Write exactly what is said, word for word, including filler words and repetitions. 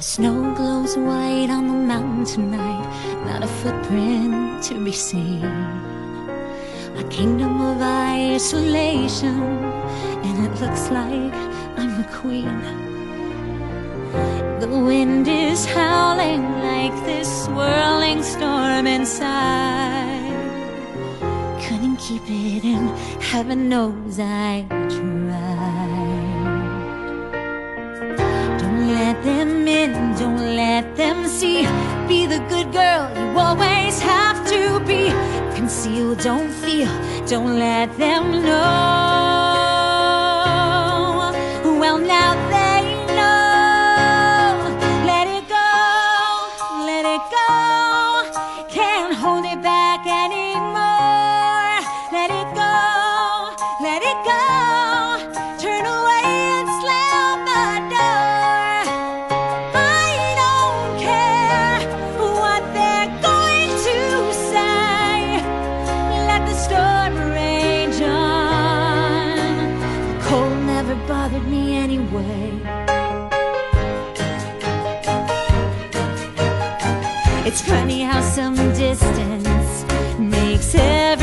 The snow glows white on the mountain tonight, not a footprint to be seen. A kingdom of isolation, and it looks like I'm the queen. The wind is howling like this swirling storm inside. Couldn't keep it in, heaven knows I tried. Don't let them in, don't let them see. Be the good girl you always have to be. Conceal, don't feel, don't let them know. Well, now they know. Let it go, let it go. Can't hold it back anymore. Let it go, let it go. Turn away and slam the door. I don't care what they're going to say. Let the storm rage on. The cold never bothered me anyway. It's funny how some distance makes everything